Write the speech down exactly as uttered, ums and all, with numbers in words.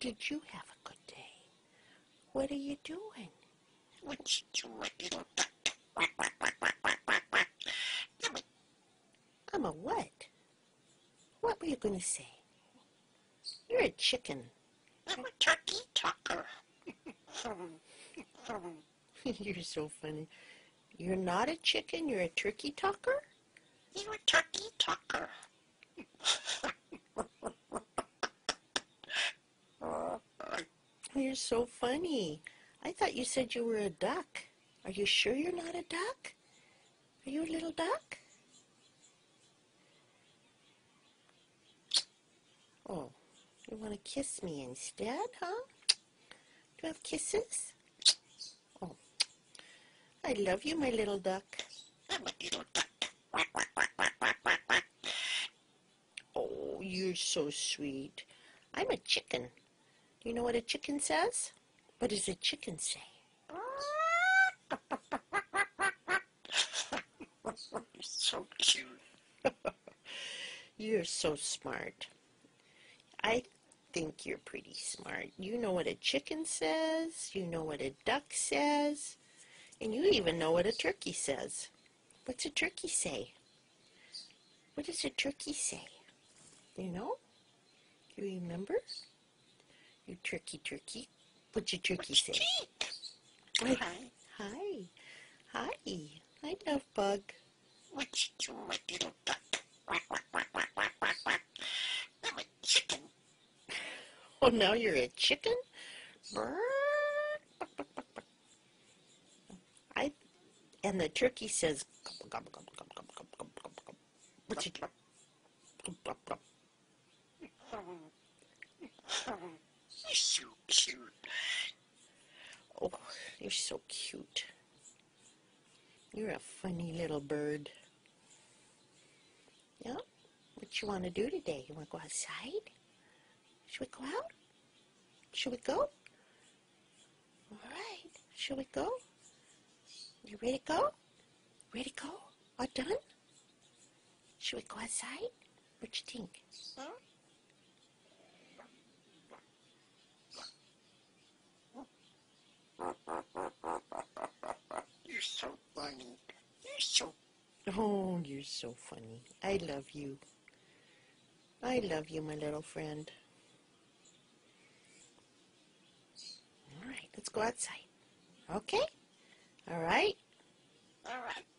Did you have a good day? What are you doing? What you doing, little duck? I'm a what? What were you going to say? You're a chicken. I'm a turkey talker. You're so funny. You're not a chicken, you're a turkey talker? You're a turkey talker. You're so funny. I thought you said you were a duck. Are you sure you're not a duck? Are you a little duck? Oh, you want to kiss me instead, huh? Do you have kisses? Oh, I love you, my little duck. I'm a little duck. Oh, you're so sweet. I'm a chicken. Do you know what a chicken says? What does a chicken say? You're so cute. You're so smart. I think you're pretty smart. You know what a chicken says, you know what a duck says, and you even know what a turkey says. What's a turkey say? What does a turkey say? Do you know? Do you remember? You turkey turkey. What's your turkey say? Hi. Hi. Hi. Hi, Love Bug. What you doing, little duck? I'm a chicken. Oh, now you're a chicken? I and the turkey says gobble, gobble, gobble, gobble, gobble, gobble, gobble, gobble, gobble. What's it? Gobble, gobble, gobble. You're so cute. Oh, you're so cute. You're a funny little bird. Yeah? What you want to do today? You want to go outside? Should we go out? Should we go? All right. Should we go? You ready to go? Ready to go? All done? Should we go outside? What you think? Huh? You're so funny. You're so... Oh, you're so funny. I love you. I love you, my little friend. All right, let's go outside. Okay? All right? All right.